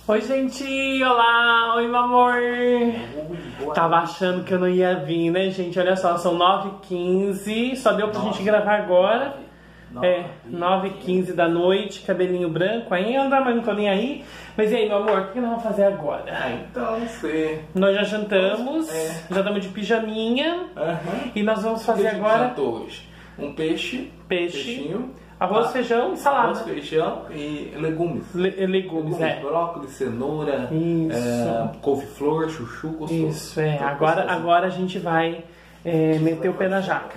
Oi, gente! Olá! Oi, meu amor! Tava achando que eu não ia vir, né, gente? Olha só, são 9h15, só deu pra gente gravar agora. 9h15 da noite, cabelinho branco ainda, mas não tô nem aí. Mas e aí, meu amor, o que nós vamos fazer agora? Então, sei. Nós já jantamos, já estamos de pijaminha. E nós vamos fazer agora... hoje? Um peixinho. Arroz, feijão e salada. Arroz, feijão e legumes. Legumes, Brócolis, cenoura, couve-flor, chuchu, gostoso. Isso, agora a gente vai meter o pé na jaca.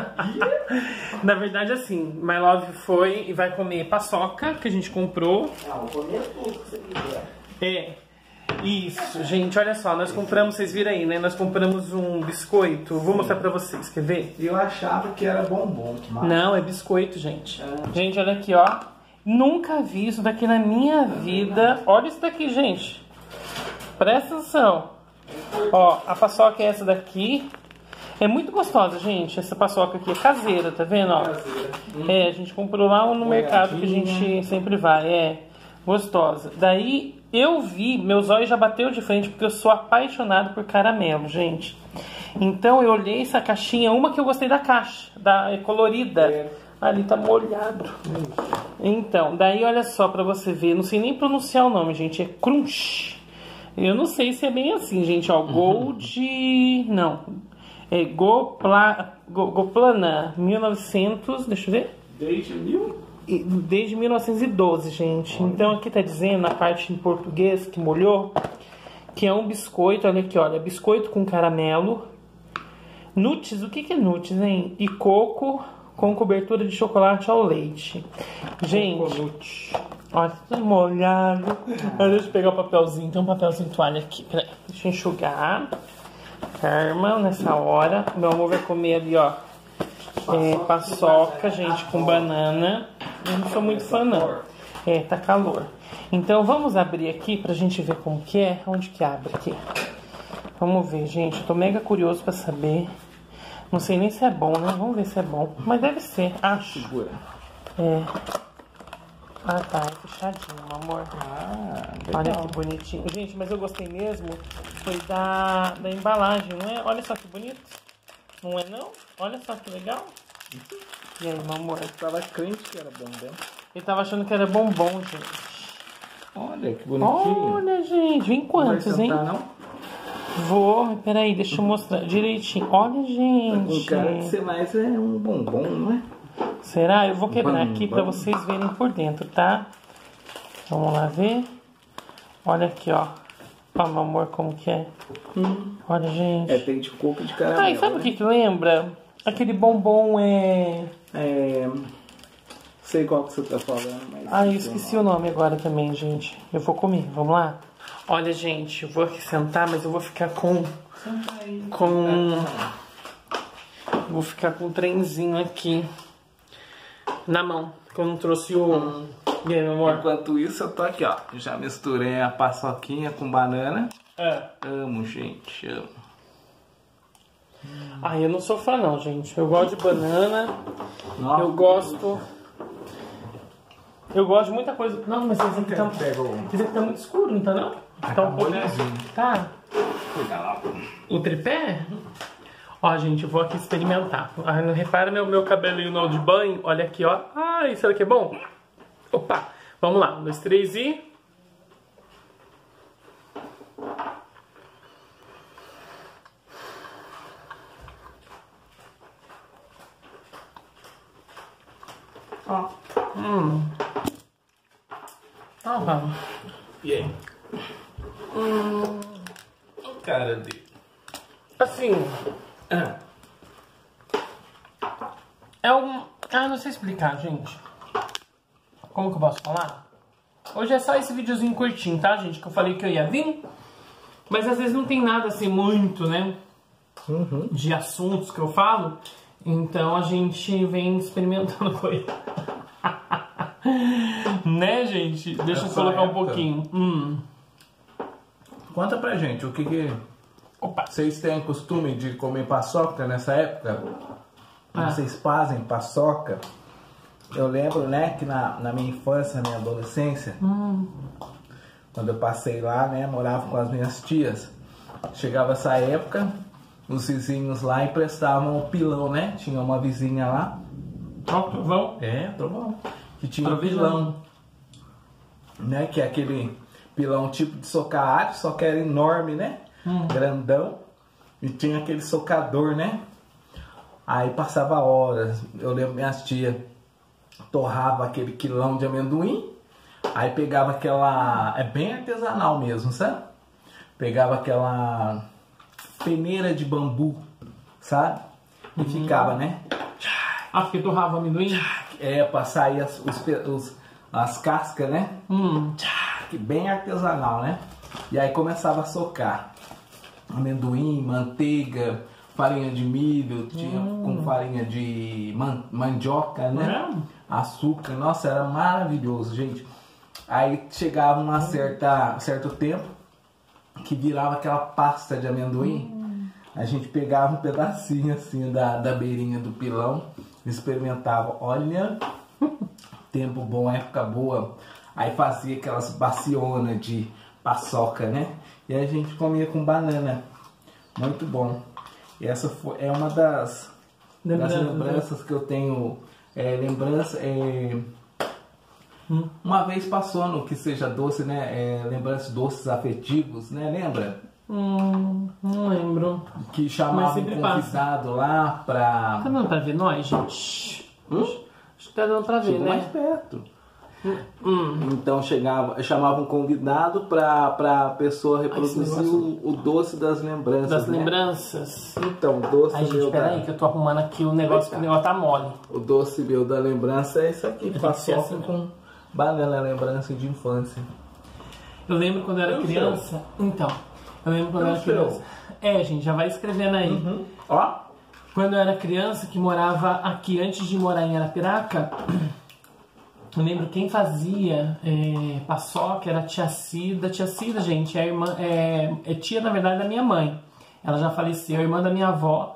Na verdade, assim, My Love foi e vai comer paçoca que a gente comprou. Vou comer tudo que você quiser. Isso, gente, olha só, nós compramos, vocês viram aí, né? Nós compramos um biscoito, vou mostrar pra vocês, quer ver? Eu achava que era bombom. Mas... Não, é biscoito, gente. Gente, olha aqui, ó. Nunca vi isso daqui na minha vida. Olha isso daqui, gente. Presta atenção. Ó, a paçoca é essa daqui. É muito gostosa, gente. Essa paçoca aqui é caseira, tá vendo? Ó? A gente comprou lá no mercado que a gente sempre vai. Gostosa. Daí eu vi, meus olhos já bateu de frente porque eu sou apaixonado por caramelo, gente. Então eu olhei essa caixinha, uma que eu gostei da caixa, é colorida. Ali tá molhado. Então, daí olha só pra você ver, não sei nem pronunciar o nome, gente, é Crunch. Eu não sei se é bem assim, gente, ó, Gold... Não, é Goplana, 1900, deixa eu ver. Desde 1912, gente. Então aqui tá dizendo, na parte em português, que molhou, que é um biscoito, olha aqui, olha, biscoito com caramelo, nuts, o que é nuts, hein? E coco com cobertura de chocolate ao leite. Gente, olha, tudo molhado. Deixa eu pegar o papelzinho, tem um papelzinho toalha aqui, peraí, deixa eu enxugar. Calma, nessa hora, meu amor vai comer ali, ó, paçoca, gente, com banana. Eu não sou muito fã, não. Tá calor. Então vamos abrir aqui pra gente ver como que é. Onde que abre aqui? Vamos ver, gente. Eu tô mega curioso pra saber. Não sei nem se é bom, né? Vamos ver se é bom. Mas deve ser, acho. Segura. Ah, tá. É fechadinho, meu amor. Olha que bonitinho. Gente, mas eu gostei mesmo. Foi da embalagem, não é? Olha só que bonito. Não é, não? Olha só que legal. E aí, meu amor? Eu tava crente que era bombom. Ele tava achando que era bombom, gente. Olha que bonitinho. Olha, gente. Vem quantos, hein? Não? Vou. Peraí, deixa eu mostrar direitinho. Olha, gente. O cara de ser mais é um bombom, não é? Será? Eu vou quebrar aqui pra vocês verem por dentro, tá? Vamos lá ver. Olha aqui, ó. Ó, meu amor, como que é. Olha, gente. Tem de coco de caramelo. E sabe o que lembra? Aquele bombom Sei qual que você tá falando, mas... eu esqueci o nome agora também, gente. Eu vou comer, vamos lá? Olha, gente, eu vou aqui sentar, mas eu vou ficar Vou ficar com um trenzinho aqui na mão, que eu não trouxe o... E aí, meu amor? Enquanto isso, eu tô aqui, ó. Já misturei a paçoquinha com banana. Amo, gente, amo. Eu não sou fã não, gente. Eu gosto de banana. Nossa, eu gosto de muita coisa. Não, mas esse aqui tá muito escuro, não tá não? Tá um pouquinho. Tá. O tripé? Ó, gente, eu vou aqui experimentar. Não repara meu cabelinho no de banho. Olha aqui, ó. Será que é bom? Opa, vamos lá. 1, 2, 3 e... Vamos. E aí? Cara dele. Assim... não sei explicar, gente. Como que eu posso falar? Hoje é só esse videozinho curtinho, tá, gente? Que eu falei que eu ia vir. Mas às vezes não tem nada assim muito, né? De assuntos que eu falo. Então a gente vem experimentando coisa. Né, gente? Deixa eu colocar um pouquinho. Conta pra gente, o que Opa. Vocês têm costume de comer paçoca nessa época? Vocês fazem paçoca? Eu lembro, né, que na minha infância, na minha adolescência, quando eu passei lá, né, morava com as minhas tias. Chegava essa época, os vizinhos lá emprestavam o pilão, né? Tinha uma vizinha lá. Ó, trovão. Trovão. Que tinha um pilão, né? Que é aquele pilão tipo de socar alho, só que era enorme, né? Grandão. E tinha aquele socador, né? Aí passava horas. Eu lembro minhas tias torrava aquele quilão de amendoim. Aí pegava aquela... É bem artesanal mesmo, sabe? Pegava aquela peneira de bambu, sabe? E ficava, né? Ah, porque torrava amendoim? Pra sair as cascas, né? Bem artesanal, né? E aí começava a socar amendoim, manteiga, farinha de milho, tinha com farinha de mandioca, né? Açúcar, nossa, era maravilhoso, gente. Aí chegava certo tempo que virava aquela pasta de amendoim. A gente pegava um pedacinho assim da beirinha do pilão, experimentava. Olha, tempo bom, época boa. Aí fazia aquelas bacionas de paçoca, né? E a gente comia com banana. Muito bom. E essa é uma das lembranças que eu tenho. Uma vez passou no Que Seja Doce, né? Lembranças doces afetivos, né? Lembra? Não lembro. Que chamava um convidado lá pra... Tá dando pra ver nós, gente? Acho que tá dando pra ver, Chegou né? mais perto. Então chamava um convidado pra pessoa reproduzir o doce das lembranças. Das né? lembranças. Então, o doce Ai, gente, peraí, que eu tô arrumando aqui o negócio, que o negócio tá mole. O doce meu da lembrança é isso aqui, paçoca assim. com banana, lembrança de infância. Eu lembro quando eu era criança. Então, eu lembro quando eu era criança. Gente, já vai escrevendo aí. Ó. Quando eu era criança, que morava aqui antes de morar em Arapiraca, eu lembro quem fazia paçoca era a tia Cida. Tia Cida, gente, é irmã, tia, na verdade, da minha mãe. Ela já faleceu, irmã da minha avó.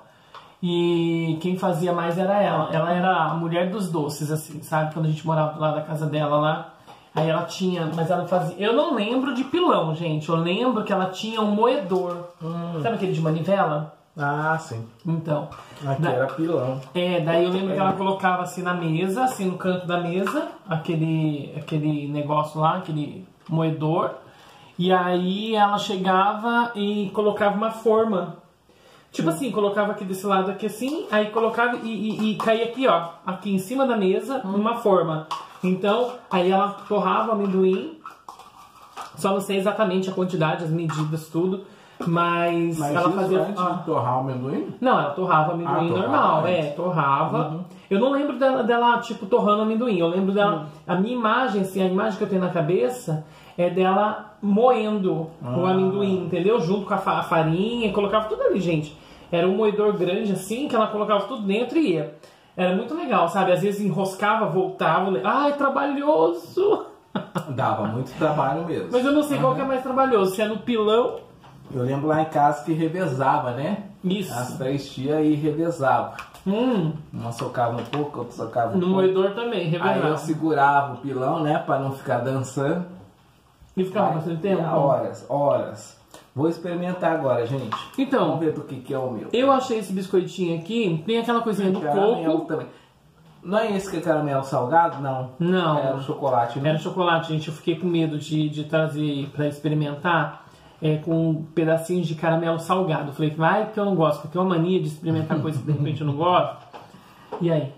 E quem fazia mais era ela. Ela era a mulher dos doces, assim, sabe? Quando a gente morava lá da casa dela lá. Aí ela tinha, mas ela fazia... Eu não lembro de pilão, gente. Eu lembro que ela tinha um moedor. Sabe aquele de manivela? Ah, sim. Então. Aqui era pilão. Daí eu lembro que ela colocava assim na mesa, assim no canto da mesa, aquele negócio lá, aquele moedor. E aí ela chegava e colocava uma forma. Tipo assim, colocava aqui desse lado aqui assim, aí colocava e caía aqui, ó. Aqui em cima da mesa, uma forma. Então, aí ela torrava o amendoim. Só não sei exatamente a quantidade, as medidas, tudo. Mas ela fazia... antes de torrar o amendoim? Não, ela torrava amendoim normal. Torrava. Eu não lembro dela, tipo, torrando amendoim. Eu lembro dela... A minha imagem, assim, a imagem que eu tenho na cabeça é dela moendo o amendoim, entendeu? Junto com a farinha, colocava tudo ali, gente. Era um moedor grande, assim, que ela colocava tudo dentro e ia. Era muito legal, sabe? Às vezes enroscava, voltava. Ai, trabalhoso! Dava muito trabalho mesmo. Mas eu não sei qual que é mais trabalhoso, se é no pilão... Eu lembro lá em casa que revezava, né? Isso. As 3 tias aí revezavam. Uma socava um pouco, outra socava um pouco. No moedor também, revezava. Aí eu segurava o pilão, né? Pra não ficar dançando. E ficava bastante tempo? Horas. Vou experimentar agora, gente. Então, vamos ver do que é o meu. Eu achei esse biscoitinho aqui, tem aquela coisinha do coco. Também. Não é esse que é caramelo salgado? Não. Não. Era o chocolate, né? Era chocolate, gente. Eu fiquei com medo de trazer pra experimentar com pedacinhos de caramelo salgado. Eu falei, vai que eu não gosto, porque é uma mania de experimentar coisa que de repente eu não gosto. E aí?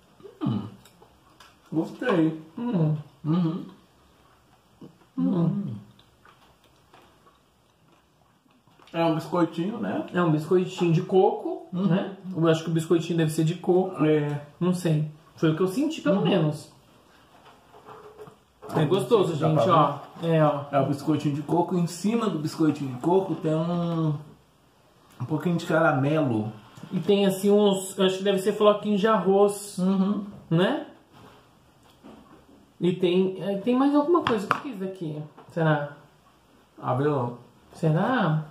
Gostei. É um biscoitinho, né? É um biscoitinho de coco, né? Eu acho que o biscoitinho deve ser de coco. Não sei. Foi o que eu senti, pelo menos. É gostoso, gente, ó. É o biscoitinho de coco. Em cima do biscoitinho de coco tem um pouquinho de caramelo. E tem assim uns... Eu acho que deve ser floquinhos de arroz. Né? E tem mais alguma coisa. O que é isso aqui? Será? Avelã. Será?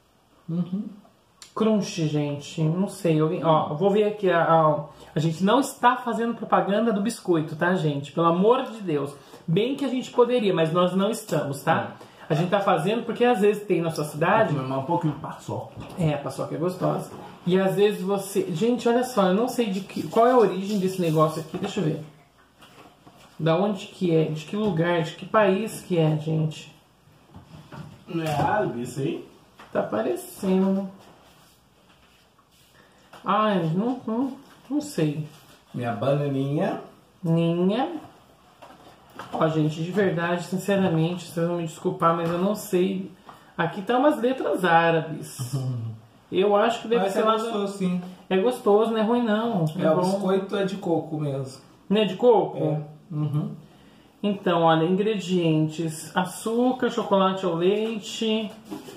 Crunch, gente. Não sei. Eu vou ver aqui. A gente não está fazendo propaganda do biscoito, tá, gente? Pelo amor de Deus. Bem que a gente poderia, mas nós não estamos, tá? A gente tá fazendo porque às vezes tem na sua cidade... Vou tomar um pouquinho de paçoca. É, a paçoca é gostosa. E às vezes você... Gente, olha só, eu não sei qual é a origem desse negócio aqui. Deixa eu ver. Da onde que é? De que lugar? De que país que é, gente? Não é árabe isso aí? Tá parecendo. Ai, não sei. Minha bananinha. Ninha. Ó, gente, de verdade, sinceramente, vocês vão me desculpar, mas eu não sei. Aqui tá umas letras árabes. Eu acho que deve Mas ser é lá. gostoso, sim. É gostoso, não é ruim não. É, o bom. biscoito é de coco mesmo. Não é de coco? É. Uhum. Então, olha, ingredientes: açúcar, chocolate ao leite,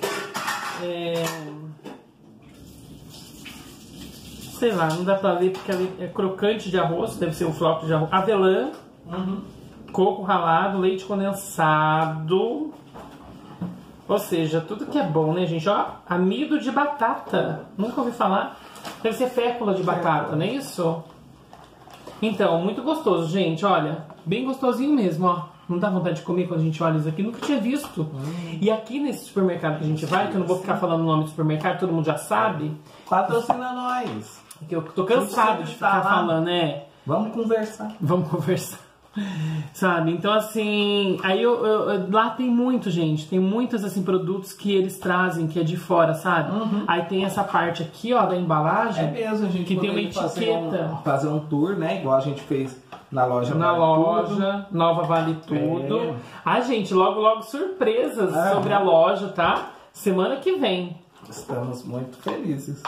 sei lá, não dá pra ler porque é crocante de arroz, deve ser um floco de arroz, avelã, coco ralado, leite condensado, ou seja, tudo que é bom, né, gente? Ó, amido de batata, nunca ouvi falar, deve ser fécula de batata, não é isso? Então, muito gostoso, gente, olha, bem gostosinho mesmo, ó. Não dá vontade de comer quando a gente olha isso aqui, nunca tinha visto. E aqui nesse supermercado que a gente vai, que eu não vou ficar falando o nome do supermercado, todo mundo já sabe. Patrocina nós. Que eu tô cansado de ficar falando, né? Vamos conversar. Vamos conversar. Sabe? Então, assim, aí lá tem muito, gente. Tem muitos, assim, produtos que eles trazem, que é de fora, sabe? Aí tem essa parte aqui, ó, da embalagem. É mesmo, a gente que tem uma poderia etiqueta. fazer um tour, né? Igual a gente fez na loja. Na Vale loja, Tudo. Nova Vale Tudo. É. Ah, gente, logo surpresas sobre a loja, tá? Semana que vem. Estamos muito felizes.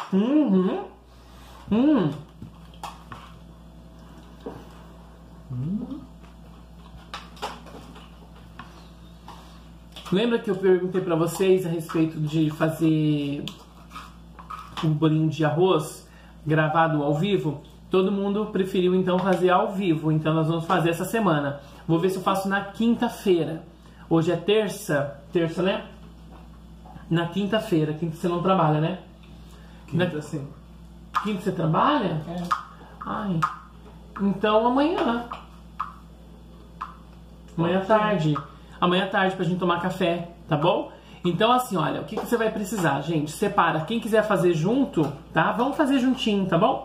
Lembra que eu perguntei pra vocês a respeito de fazer um bolinho de arroz gravado ao vivo? Todo mundo preferiu então fazer ao vivo, então nós vamos fazer essa semana. Vou ver se eu faço na quinta-feira. Hoje é terça, né? Na quinta-feira, quinta você não trabalha, né? Quinta, sim. Quinta você trabalha? É. Ai, então amanhã. Amanhã à tarde. Amanhã à tarde pra gente tomar café, tá bom? Então assim, olha, o que você vai precisar, gente? Separa. Quem quiser fazer junto, tá? Vamos fazer juntinho, tá bom?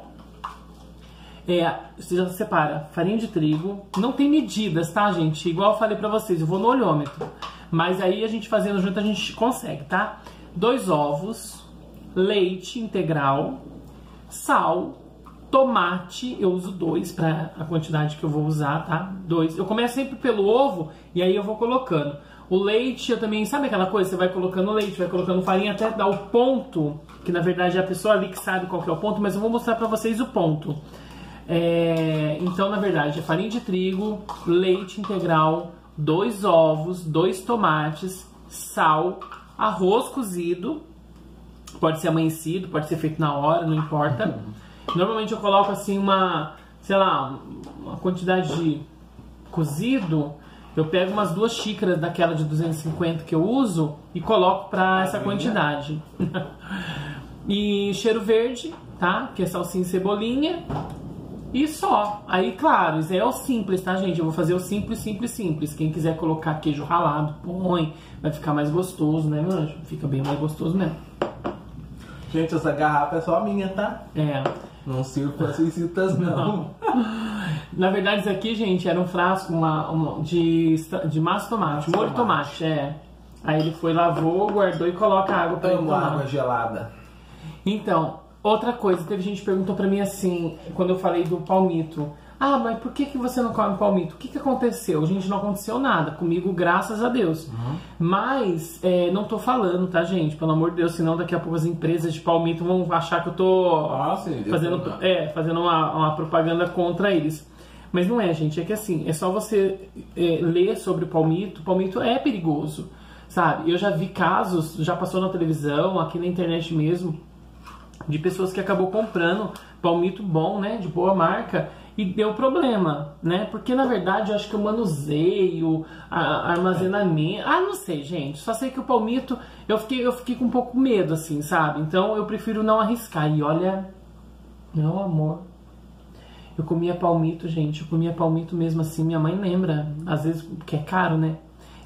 Você já separa farinha de trigo. Não tem medidas, tá, gente? Igual eu falei pra vocês, eu vou no olhômetro. Mas aí a gente fazendo junto a gente consegue, tá? 2 ovos, leite integral, sal, tomate, eu uso 2 para a quantidade que eu vou usar, tá? 2. Eu começo sempre pelo ovo e aí eu vou colocando. O leite, eu também, sabe aquela coisa? Você vai colocando leite, vai colocando farinha até dar o ponto, que na verdade é a pessoa ali que sabe qual que é o ponto, mas eu vou mostrar para vocês o ponto. Então, na verdade, é farinha de trigo, leite integral, 2 ovos, 2 tomates, sal, arroz cozido, pode ser amanhecido, pode ser feito na hora, não importa. Normalmente eu coloco assim uma quantidade de cozido, eu pego umas 2 xícaras daquela de 250 que eu uso e coloco pra essa quantidade. E cheiro verde, tá? Que é salsinha e cebolinha. E só. Aí, claro, isso é o simples, tá, gente? Eu vou fazer o simples. Quem quiser colocar queijo ralado, põe. Vai ficar mais gostoso, né, meu anjo? Fica bem mais gostoso mesmo. Gente, essa garrafa é só minha, tá? Não sirvo para as visitas, não. Na verdade, isso aqui, gente, era um frasco de massa tomate, molho de tomate, Aí ele foi, lavou, guardou e coloca água pra ele tomar. Água gelada. Então, outra coisa, teve gente que perguntou pra mim assim, quando eu falei do palmito. Ah, mas por que você não come palmito? O que aconteceu? Gente, não aconteceu nada. Comigo, graças a Deus. Mas, não tô falando, tá, gente? Pelo amor de Deus, senão daqui a pouco as empresas de palmito vão achar que eu tô fazendo uma propaganda contra eles. Mas não é, gente. É que assim, é só você ler sobre o palmito. O palmito é perigoso, sabe? Eu já vi casos, já passou na televisão, aqui na internet mesmo, de pessoas que acabou comprando palmito bom, né? De boa marca. E deu problema, né? Porque na verdade eu acho que o manuseio, armazenamento... Ah, não sei, gente. Só sei que o palmito... Eu fiquei com um pouco medo, assim, sabe? Então eu prefiro não arriscar. E olha... Meu amor... Eu comia palmito, gente. Eu comia palmito mesmo assim. Minha mãe lembra. Às vezes, porque é caro, né?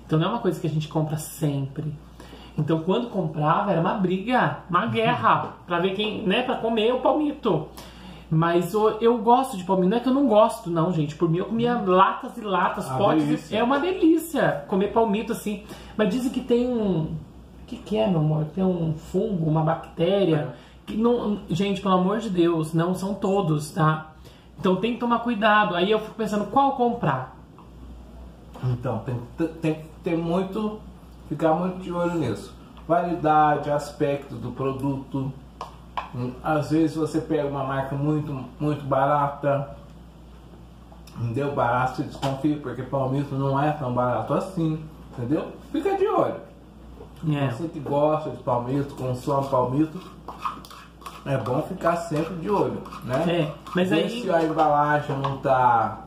Então não é uma coisa que a gente compra sempre. Então quando comprava era uma briga, uma guerra, pra ver quem, né, pra comer o palmito. Mas eu gosto de palmito, não é que eu não gosto não, gente. Por mim eu comia latas e latas, potes, delícia. é uma delícia comer palmito assim. Mas dizem que tem um... O que é, meu amor? Tem um fungo, uma bactéria... Que não... Gente, pelo amor de Deus, não são todos, tá? Então tem que tomar cuidado. Aí eu fico pensando, qual comprar? Então, tem que ter muito, ficar muito de olho nisso. Validade, aspecto do produto. Às vezes você pega uma marca muito barata, entendeu? Barato, você desconfia, porque palmito não é tão barato assim, entendeu? Fica de olho. Você que gosta de palmito, consome palmito, é bom ficar sempre de olho, né? Mas ver aí... se a embalagem não tá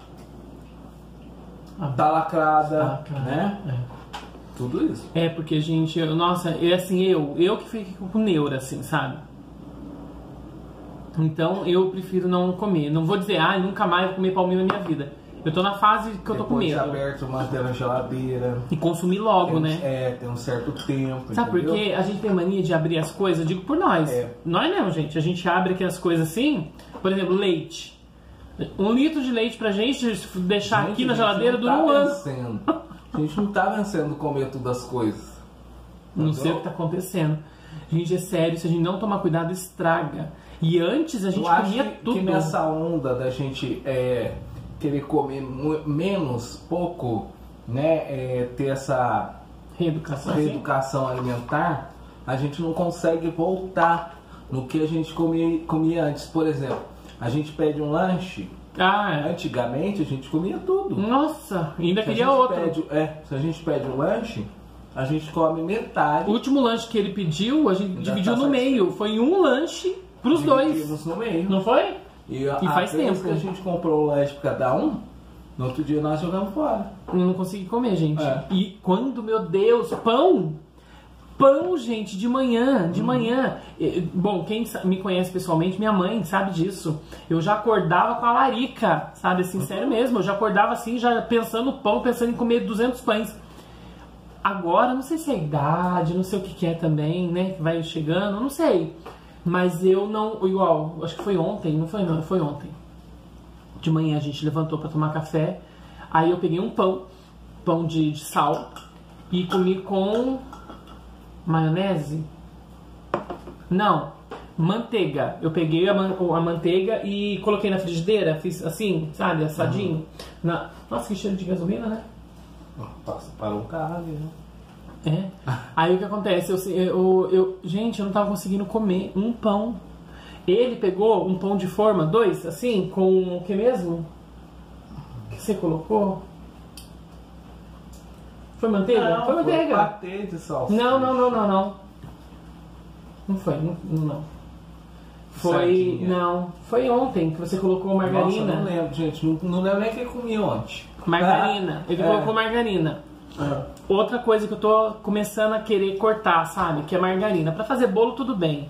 lacrada, né? Tudo isso. Porque, gente, nossa, assim, eu que fico com neura, assim, sabe? Então eu prefiro não comer. Não vou dizer, nunca mais vou comer palmito na minha vida. Eu tô na fase que eu tô com medo. Depois de aberto, manter na geladeira. E consumir logo, né? Tem um certo tempo. Sabe por quê? A gente tem mania de abrir as coisas, eu digo por nós. Nós não, gente. A gente abre aqui as coisas assim, por exemplo, leite. 1 litro de leite pra gente deixar aqui na geladeira dura um ano. A gente não tá vencendo comer todas as coisas. Não sei o que tá acontecendo. Gente, é sério, se a gente não tomar cuidado, estraga. E antes a gente comia tudo. Que nessa onda da gente querer comer menos, pouco, né? Ter essa reeducação alimentar, a gente não consegue voltar no que a gente comia antes. Por exemplo, a gente pede um lanche. Antigamente a gente comia tudo. Nossa, ainda queria outro. Se a gente pede um lanche, a gente come metade. O último lanche que ele pediu, a gente dividiu no meio. Foi um lanche pros dois. No meio. Não foi? E faz tempo que a gente comprou o lanche pra cada um, no outro dia nós jogamos fora. Eu não consegui comer, gente. E quando, meu Deus, pão, gente, de manhã. Bom, quem me conhece pessoalmente, minha mãe sabe disso. Eu já acordava com a larica, sabe, assim, sério mesmo. Eu já acordava assim, já pensando no pão, pensando em comer 200 pães. Agora, não sei se é a idade, não sei o que é também, né, que vai chegando, não sei. Mas eu não, igual, acho que foi ontem, não foi não, foi ontem. De manhã a gente levantou para tomar café, aí eu peguei um pão de sal e comi com maionese? Não, manteiga. Eu peguei a manteiga e coloquei na frigideira, fiz assim, sabe, assadinho. Nossa, que cheiro de gasolina, né? Parou um carro ali, né? Aí o que acontece? Gente, eu não tava conseguindo comer um pão. Ele pegou um pão de forma, 2, assim, com o que mesmo? O que você colocou? Foi manteiga? Não, foi manteiga. Foi patê de salsicha. Não. Não foi, não. Foi, Sardinha. Não. Foi ontem que você colocou margarina. Nossa, não lembro, gente. Não lembro nem o que eu comi ontem. Margarina. Ele colocou margarina. Outra coisa que eu tô começando a querer cortar, sabe? Que é margarina. Pra fazer bolo, tudo bem.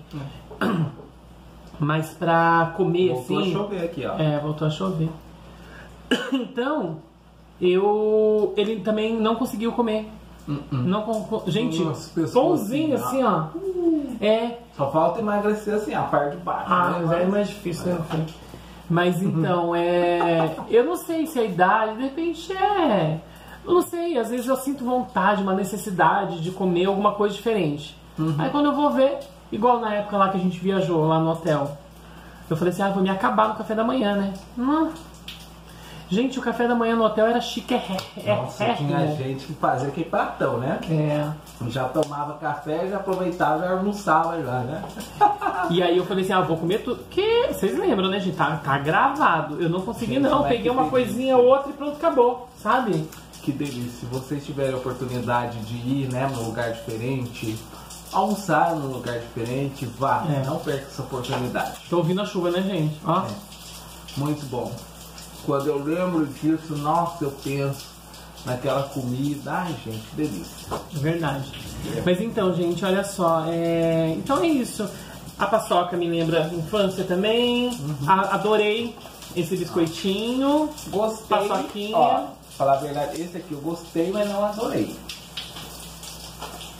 Mas pra comer voltou assim... Voltou a chover aqui, ó. Voltou a chover. Então, ele também não conseguiu comer. Gente, nossa, pãozinho assim, ó. Só falta emagrecer assim, a parte de baixo. Mas é mais difícil, né? Mas então, eu não sei se a idade, de repente eu não sei, às vezes eu sinto vontade, uma necessidade de comer alguma coisa diferente. Aí quando eu vou ver, igual na época lá que a gente viajou lá no hotel, eu falei assim, vou me acabar no café da manhã, né? Gente, o café da manhã no hotel era chique. Nossa, tinha gente que fazia aquele pratão, né? Já tomava café, já aproveitava e almoçava já, né? E aí eu falei assim, vou comer tudo. Que vocês lembram, né, gente? Tá gravado. Eu não consegui, gente, não. Peguei uma coisinha ou outra e pronto, acabou. Sabe? Que delícia. Se vocês tiverem a oportunidade de ir, né, num lugar diferente, almoçar num lugar diferente, vá. Não perca essa oportunidade. Tô ouvindo a chuva, né, gente? Ó. Muito bom. Quando eu lembro disso, nossa, eu penso naquela comida. Ai, gente, que delícia. Verdade. Mas então, gente, olha só. Então é isso. A paçoca me lembra infância também. Adorei esse biscoitinho. Gostei. Paçoquinha. Ó, falar a verdade, esse aqui eu gostei, mas não adorei.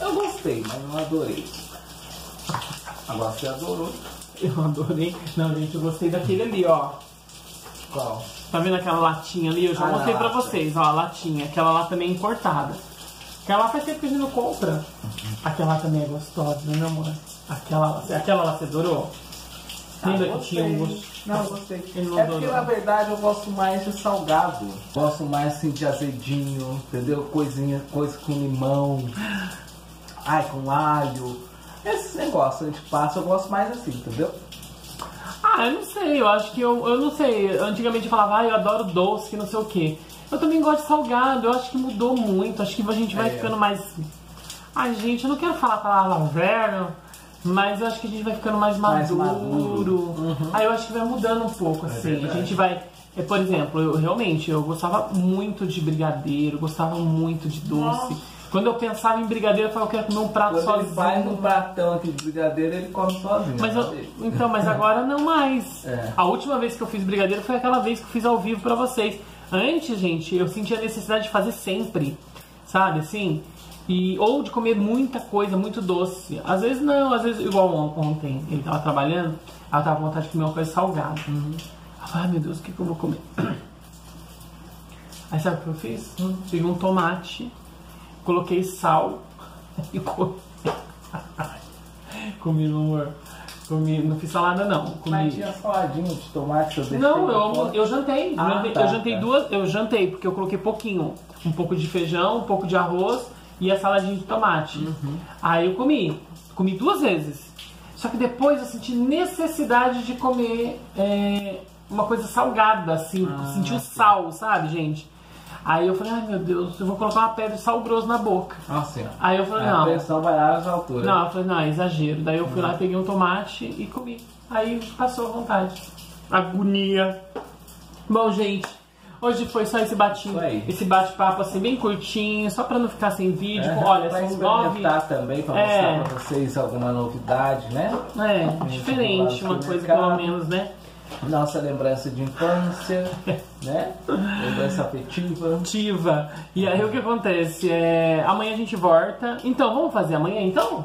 Eu gostei, mas não adorei. Agora você adorou. Eu adorei. Não, gente, eu gostei daquele ali, ó. Qual? Tá vendo aquela latinha ali? Eu já mostrei pra vocês, ó, a latinha. Aquela lá também é importada. Aquela lá faz tempo que a gente não compra. Aquela lá também é gostosa, né, meu amor? Aquela lá você adorou? Lembra que tinha um gosto? Não, eu gostei. Ele não É adorou. porque, na verdade, eu gosto mais de salgado. Gosto mais, assim, de azedinho, entendeu? Coisa com limão. Ai, com alho. Esses negócios a gente passa, eu gosto mais assim, entendeu? Ah, eu não sei, eu acho que eu não sei. Antigamente eu falava, eu adoro doce, que não sei o quê. Eu também gosto de salgado, eu acho que mudou muito, acho que a gente vai ficando mais... Ai, gente, eu não quero falar a palavra velho, mas eu acho que a gente vai ficando mais maduro. Aí eu acho que vai mudando um pouco, assim. A gente vai... por exemplo, eu gostava muito de brigadeiro, gostava muito de doce. Nossa. Quando eu pensava em brigadeiro, eu falava que eu queria comer um prato sozinho. Ele vai num pratão aqui de brigadeiro, ele come sozinho. Mas agora não mais. A última vez que eu fiz brigadeiro foi aquela vez que eu fiz ao vivo pra vocês. Antes, gente, eu sentia a necessidade de fazer sempre, sabe, assim? Ou de comer muita coisa, muito doce. Às vezes não, às vezes, igual ontem, ele tava trabalhando, aí eu tava com vontade de comer uma coisa salgada. Ai, meu Deus, o que eu vou comer? Aí sabe o que eu fiz? Peguei um tomate, coloquei sal e comi. Comi, meu amor. Não fiz salada não. Mas tinha saladinha de tomate que eu deixei. Não, eu jantei. Eu jantei porque eu coloquei pouquinho. Um pouco de feijão, um pouco de arroz e a saladinha de tomate. Aí eu comi 2 vezes. Só que depois eu senti necessidade de comer uma coisa salgada, assim. Senti o sal, sabe, gente? Aí eu falei, ai meu Deus, eu vou colocar uma pedra de sal grosso na boca. Nossa. Aí eu falei, não. A pressão vai lá às alturas. Não, eu falei, não, é exagero. Daí eu fui lá, peguei um tomate e comi. Aí passou a vontade. Agonia. Bom, gente, hoje foi só esse bate-papo assim, bem curtinho, só pra não ficar sem vídeo. Olha, pra são 9... também, pra mostrar pra vocês alguma novidade, né? Diferente, uma coisa pelo menos, né? Nossa lembrança de infância, né? Lembrança afetiva. E aí o que acontece? Amanhã a gente volta. Então, vamos fazer amanhã então?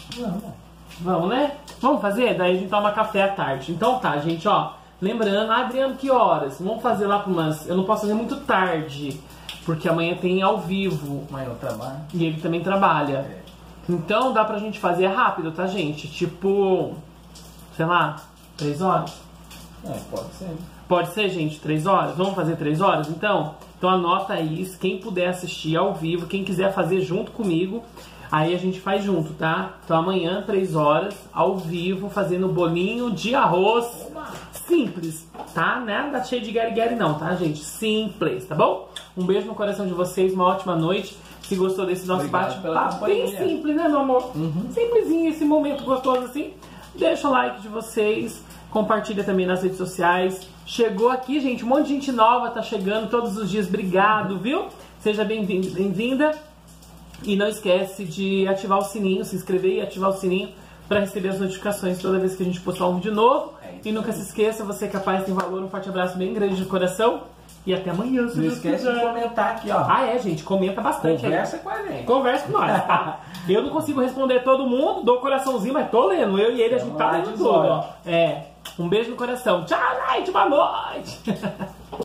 Vamos, né? Vamos fazer? Daí a gente toma café à tarde. Então tá, gente, ó. Lembrando, Adriano, que horas? Vamos fazer lá para umas... Eu não posso fazer muito tarde, porque amanhã tem ao vivo. Amanhã eu trabalho. E ele também trabalha. Então dá pra gente fazer rápido, tá, gente? Tipo, sei lá, 3 horas? Pode ser. Pode ser, gente, 3 horas? Vamos fazer 3 horas, então? Então anota isso, quem puder assistir ao vivo, quem quiser fazer junto comigo, aí a gente faz junto, tá? Então amanhã, 3 horas, ao vivo, fazendo bolinho de arroz simples, tá? Nada cheio de gari-gari não, tá, gente? Simples, tá bom? Um beijo no coração de vocês, uma ótima noite. Se gostou desse nosso bate-papo, bem simples, né, meu amor? Simplesinho, esse momento gostoso assim. Deixa o like de vocês. Compartilha também nas redes sociais. Chegou aqui, gente, um monte de gente nova tá chegando todos os dias. Obrigado, viu? Seja bem-vinda. E não esquece de ativar o sininho, se inscrever e ativar o sininho para receber as notificações toda vez que a gente postar um vídeo novo. E nunca se esqueça, você é capaz, tem valor. Um forte abraço bem grande de coração. E até amanhã, se Não esquece de comentar aqui, ó. Gente, comenta bastante. Conversa com a gente. Conversa com nós, tá? Eu não consigo responder todo mundo, dou coraçãozinho, mas tô lendo. Eu e ele, a gente tá lendo tudo, ó. Um beijo no coração. Tchau, gente, boa noite.